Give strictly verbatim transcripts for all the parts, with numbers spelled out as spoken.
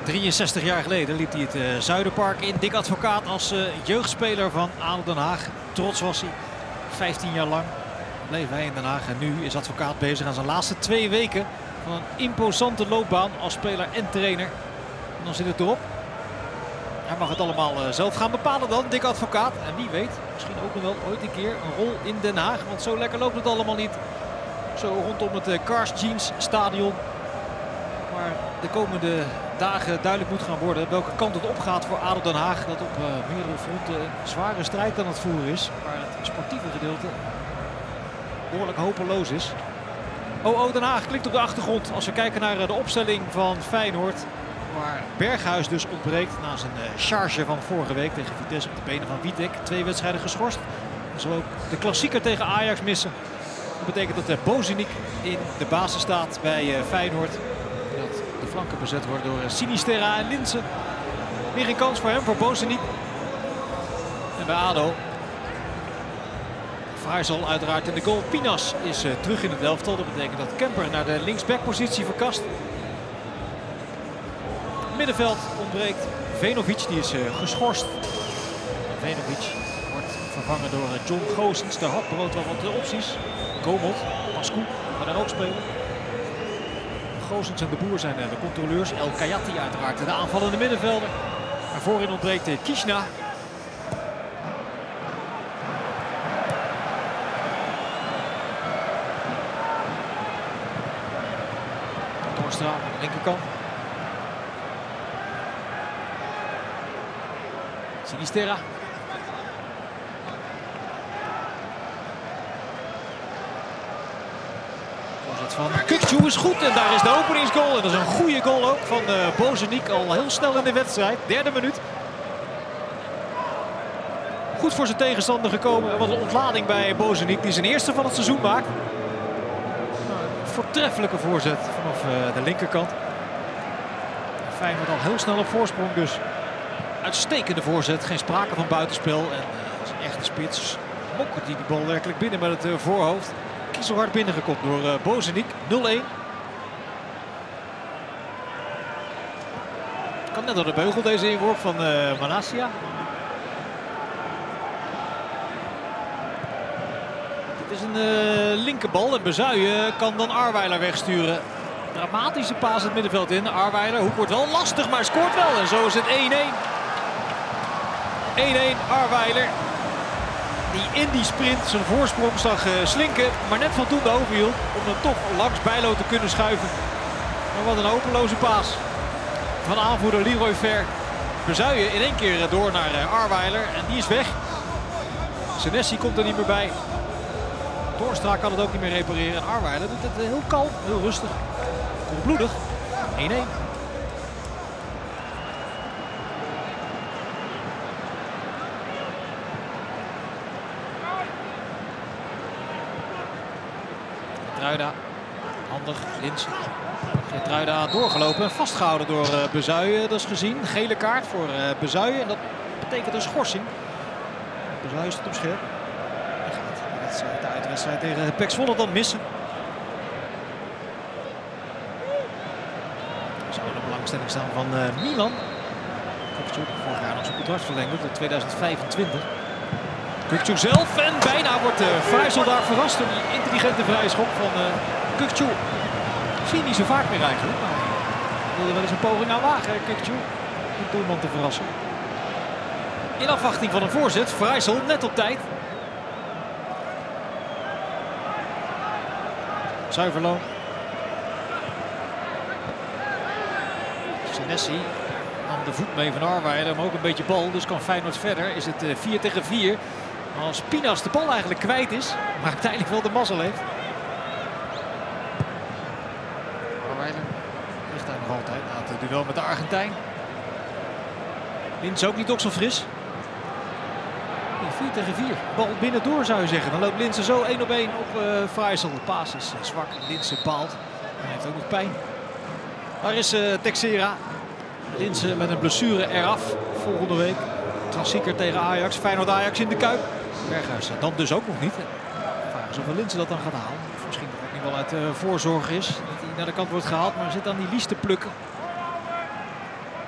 drieënzestig jaar geleden liep hij het uh, Zuiderpark in. Dick Advocaat als uh, jeugdspeler van A D O Den Haag. Trots was hij. vijftien jaar lang bleef hij in Den Haag. En nu is Advocaat bezig aan zijn laatste twee weken van een imposante loopbaan als speler en trainer. En dan zit het erop. Hij mag het allemaal uh, zelf gaan bepalen dan, Dick Advocaat. En wie weet, misschien ook nog wel ooit een keer een rol in Den Haag. Want zo lekker loopt het allemaal niet. Zo rondom het uh, Cars Jeans stadion. Maar de komende dagen duidelijk moet gaan worden welke kant het opgaat voor A D O Den Haag. Dat op uh, meerdere fronten een zware strijd aan het voeren is. Maar het sportieve gedeelte behoorlijk hopeloos is. O O Den Haag klinkt op de achtergrond als we kijken naar uh, de opstelling van Feyenoord. Waar Berghuis dus ontbreekt na zijn uh, charge van vorige week tegen Vitesse op de benen van Witek. Twee wedstrijden geschorst. En zal ook de klassieker tegen Ajax missen. Dat betekent dat uh, Bozeniek in de basis staat bij uh, Feyenoord. Dat de flanken bezet worden door uh, Sinisterra en Linssen. Weer geen kans voor hem, voor Bozeniek. En bij A D O. Faisal uiteraard in de goal. Pinas is uh, terug in het elftal. Dat betekent dat Kemper naar de linksbackpositie verkast. Middenveld ontbreekt Venovic, die is uh, geschorst. Venovic wordt vervangen door uh, John Goossens. Daar had Brood wel wat uh, opties. Komot, Pascu gaat er ook spelen. Goossens en de Boer zijn uh, de controleurs. El Kayati uiteraard de aanvallende middenvelder. Maar voorin ontbreekt uh, Kishna. Torstra aan de linkerkant. Sinisterra. Voorzet van Kukçu is goed en daar is de openingsgoal. En dat is een goede goal ook van uh, Bozeniek al heel snel in de wedstrijd. Derde minuut. Goed voor zijn tegenstander gekomen. Er was een ontlading bij Bozeniek die zijn eerste van het seizoen maakt. Een voortreffelijke voorzet vanaf uh, de linkerkant. Feyenoord al heel snel op voorsprong dus. Uitstekende voorzet, geen sprake van buitenspel. En uh, dat is een echte spits. Mokkert die die bal werkelijk binnen met het uh, voorhoofd. Kiezelhard binnengekopt door uh, Bozeniek. nul-een. Kan net door de beugel deze inworp van uh, Malacia. Dit is een uh, linkerbal en Bezuijen kan dan Arweiler wegsturen. Dramatische paas het middenveld in. Arweiler, hoek wordt wel lastig, maar scoort wel. En zo is het één-één. één-één Arweiler. Die in die sprint zijn voorsprong zag uh, slinken. Maar net voldoende overhield om dan toch langs Bijlo te kunnen schuiven. Maar wat een hopeloze paas. Van aanvoerder Leroy Ver. Bezuijen in één keer door naar uh, Arweiler. En die is weg. Senesi komt er niet meer bij. Torstra kan het ook niet meer repareren. En Arweiler doet het heel kalm, heel rustig. Koelbloedig. één-één. Geertruida, handig, Linssen. Geertruida doorgelopen en vastgehouden door uh, Bezuijen. Dat is gezien. Gele kaart voor uh, Bezuijen. En dat betekent een schorsing. Bezuijen staat op scherp. Hij gaat de wedstrijd, de uitwedstrijd tegen P E C Zwolle dan missen. Zou in de belangstelling staan van uh, Milan. Kukçu vorig jaar nog zijn contract verlengd tot tweeduizend vijfentwintig. Kukçu zelf en bijna wordt uh, Faisal daar verrast door die intelligente vrije schop van uh, Kukçu. Zie je niet zo vaak meer eigenlijk. Maar hij wilde wel eens een poging aan wagen, Kukçu. Om de doelman te verrassen. In afwachting van een voorzet, Faisal net op tijd. Zuiverloon. Senesi nam de voet mee van Arweiler, maar ook een beetje bal. Dus kan Feyenoord verder. Is het uh, vier tegen vier. Als Pinas de bal eigenlijk kwijt is, maar uiteindelijk wel de mazzel heeft. Arweiler ligt daar nog altijd na het duel met de Argentijn. Linssen ook niet ook zo fris. vier tegen vier. Bal binnendoor zou je zeggen. Dan loopt Linssen zo één op één op uh, Faisal. De paas is uh, zwak. Linssen paalt. Hij heeft ook nog pijn. Daar is uh, Texera. Linssen met een blessure eraf volgende week. Klassieker tegen Ajax. Feyenoord Ajax in de Kuip. Berghuis dan dus ook nog niet. Vragen ze of Linssen dat dan gaat halen. Of misschien dat het nu wel uit uh, voorzorg is. Dat hij naar de kant wordt gehaald. Maar zit aan die lies te plukken.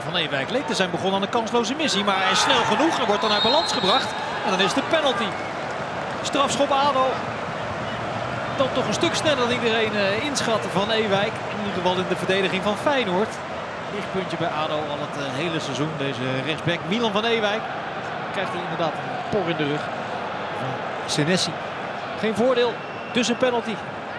Van Ewijk leek te zijn begonnen aan een kansloze missie. Maar hij is snel genoeg en wordt dan uit balans gebracht. En dan is de penalty. Strafschop ADO. Dan toch een stuk sneller dan iedereen uh, inschatte Van Ewijk. In ieder geval in de verdediging van Feyenoord. Lichtpuntje bij ADO al het uh, hele seizoen. Deze rechtsback Milan Van Ewijk. Krijgt hij inderdaad een por in de rug van Senesi. Geen voordeel, dus een penalty.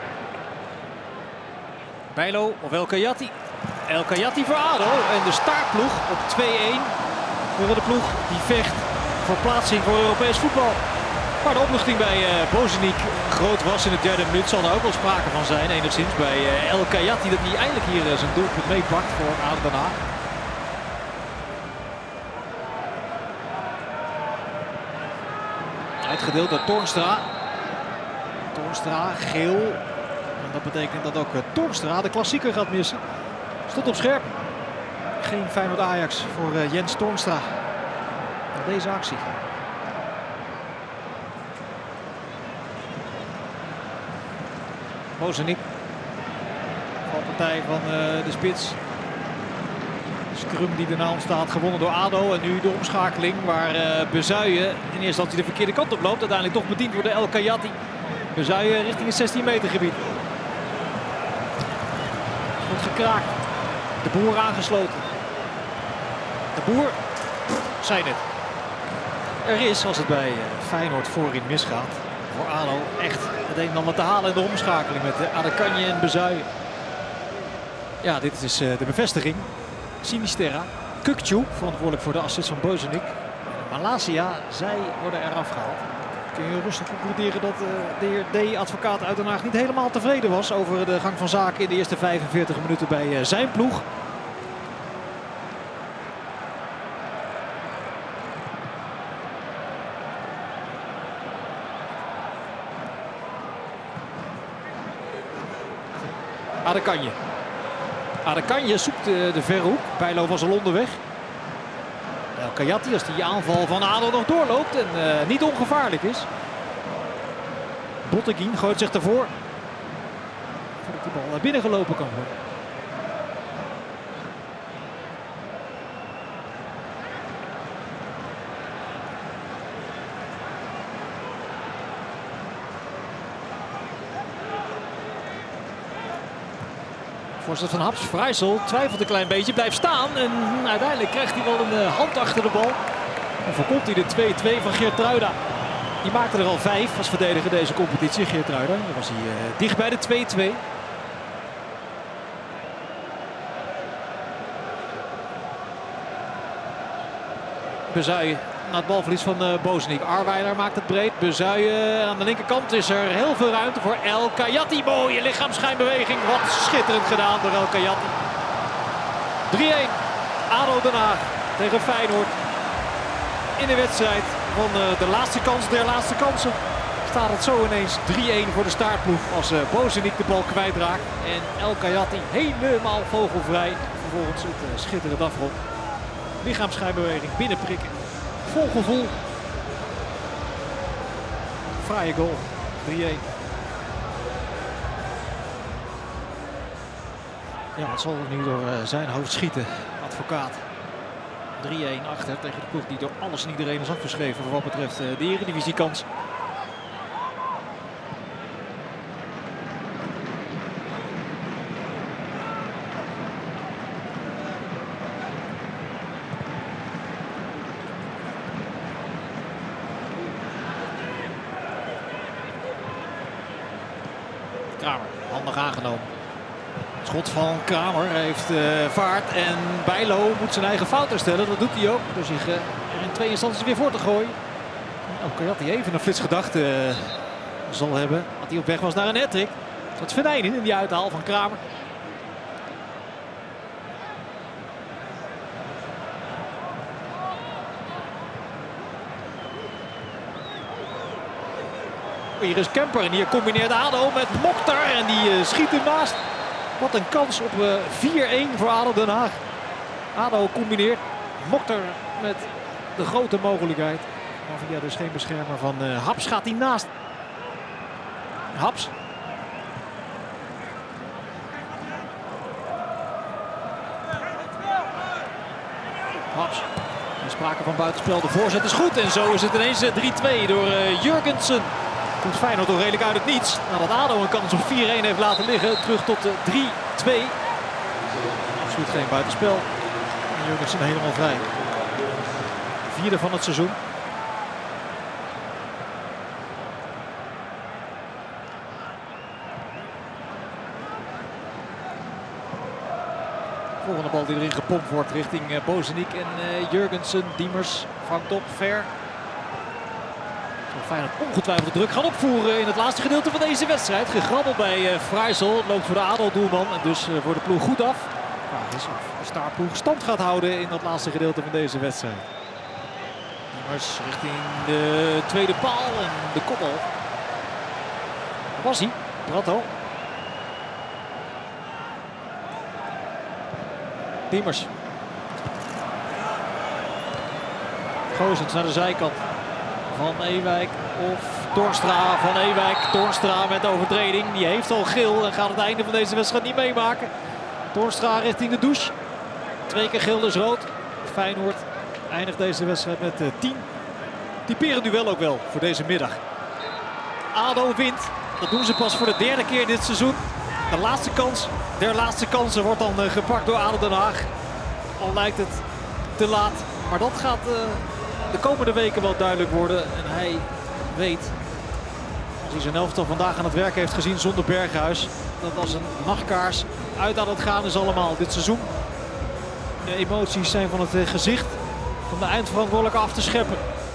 Bijlo of El Kayati. El Kayati voor ADO en de staartploeg op twee-een. We de ploeg die vecht voor plaatsing voor Europees voetbal. Maar de opluchting bij uh, Bozeniek groot was in de derde minuut. Zal er ook wel sprake van zijn, enigszins bij uh, El Kayati. Dat hij eindelijk hier uh, zijn doelpunt meepakt voor ADO Den Haag. Uitgedeeld door Toornstra. Toornstra, geel. En dat betekent dat ook uh, Toornstra de klassieker gaat missen. Stond op scherp. Geen Feyenoord Ajax voor uh, Jens Toornstra. Na deze actie. Bozeniek. Valpartij van uh, de spits. Scrum die daarna ontstaat, gewonnen door ADO. En nu de omschakeling waar uh, Bezuijen in eerste instantie de verkeerde kant op loopt. Uiteindelijk toch bediend wordt door El Kayati. Bezuijen richting het zestien meter gebied. Wordt gekraakt. De Boer aangesloten. De Boer zei het. Er is, als het bij uh, Feyenoord voorin misgaat, voor ADO echt het een en ander te halen in de omschakeling met uh, Adekanje en Bezuijen. Ja, dit is uh, de bevestiging. Sinisterra, Kukçu, verantwoordelijk voor de assist van Bozeniek. Malasia, zij worden eraf gehaald. Kun je rustig concluderen dat uh, de heer D. Advocaat uit Den Haag niet helemaal tevreden was over de gang van zaken in de eerste vijfenveertig minuten bij uh, zijn ploeg. Adekanje. Adekanje zoekt de, de verre hoek. Bijlo was al onderweg. El Kayati, als die aanval van ADO nog doorloopt en uh, niet ongevaarlijk is. Botteguin gooit zich ervoor. Voordat de bal naar binnen gelopen kan worden. Voorzet van Haps, Vrijsel twijfelt een klein beetje, blijft staan en uiteindelijk krijgt hij wel een uh, hand achter de bal. En voorkomt hij de twee-twee van Geertruida. Die maakte er al vijf als verdediger deze competitie, Geertruida. Dan was hij uh, dicht bij de twee-twee. Bezuijen na het balverlies van uh, Bozeniek. Arweiler maakt het breed. Bezuijen aan de linkerkant is er heel veel ruimte voor El Kayati. Mooie lichaamsschijnbeweging. Wat schitterend gedaan door El Kayati. drie-een. ADO Den Haag tegen Feyenoord. In de wedstrijd van uh, de laatste kans der laatste kansen. Staat het zo ineens drie-een voor de staartploeg als uh, Bozeniek de bal kwijtraakt. En El Kayati helemaal vogelvrij. Vervolgens het uh, schitterend afrond. Lichaamsschijnbeweging, binnenprikken. Vol gevoel. Fraaie goal. drie-een. Ja, wat zal er nu door uh, zijn hoofd schieten? Advocaat. drie-een achter tegen de ploeg die door alles en iedereen is afgeschreven voor wat betreft uh, de Eredivisiekans. Kramer, handig aangenomen. Schot van Kramer heeft uh, vaart en Bijlo moet zijn eigen fout herstellen. Dat doet hij ook door zich uh, er in twee instanties weer voor te gooien. Ook had hij even een flits gedachte uh, zal hebben dat hij op weg was naar een hat-trick. Dat is Venijnen in die uithaal van Kramer. Hier is Kemper en hier combineert ADO met Mokhtar en die uh, schiet ernaast. Wat een kans op uh, vier-een voor ADO Den Haag. ADO combineert. Mokhtar met de grote mogelijkheid. Maar via dus geen beschermer van uh, Haps gaat hij naast. Haps. Haps. Er sprake van buitenspel. De voorzet is goed. En zo is het ineens drie twee door uh, Jurgensen. Komt Feyenoord toch redelijk uit het niets. Nadat ADO een kans op vier een heeft laten liggen. Terug tot de drie twee. Absoluut geen buitenspel. En Jurgensen helemaal vrij. Vierde van het seizoen. Volgende bal die erin gepompt wordt richting uh, Bozeniek en uh, Jurgensen. Diemers vangt op, ver. Zal Feyenoord ongetwijfeld de druk gaan opvoeren in het laatste gedeelte van deze wedstrijd. Gegrabbel bij uh, Freisel, loopt voor de ADO-doelman en dus uh, voor de ploeg goed af. Vraag is of de startploeg stand gaat houden in dat laatste gedeelte van deze wedstrijd. Diemers richting de tweede paal en de koppel. Daar was hij, Pratto. Diemers. Gozens naar de zijkant. Van Ewijk of Toornstra. Van Ewijk. Toornstra met overtreding. Die heeft al geel en gaat het einde van deze wedstrijd niet meemaken. Toornstra richting de douche. Twee keer geel dus rood. Feyenoord eindigt deze wedstrijd met uh, tien. Typerend duel ook wel voor deze middag. ADO wint. Dat doen ze pas voor de derde keer dit seizoen. De laatste kans der laatste kansen wordt dan uh, gepakt door ADO Den Haag. Al lijkt het te laat. Maar dat gaat uh, de komende weken wel duidelijk worden. En hij weet, als hij zijn elftal vandaag aan het werk heeft gezien zonder Berghuis, dat als een nachtkaars uit aan het gaan is allemaal dit seizoen. De emoties zijn van het uh, gezicht van de eindverantwoordelijke af te scheppen.